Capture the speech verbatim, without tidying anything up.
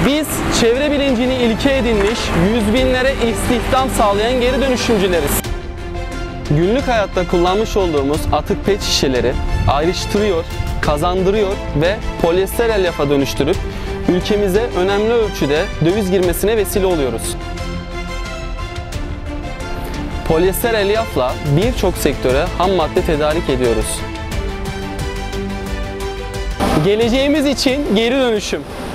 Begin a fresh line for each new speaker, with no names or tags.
Biz çevre bilincini ilke edinmiş, yüz binlere istihdam sağlayan geri dönüşümcüleriz. Günlük hayatta kullanmış olduğumuz atık pet şişeleri ayrıştırıyor, kazandırıyor ve polyester elyafa dönüştürüp ülkemize önemli ölçüde döviz girmesine vesile oluyoruz. Polyester elyafla birçok sektöre ham madde tedarik ediyoruz. Geleceğimiz için geri dönüşüm.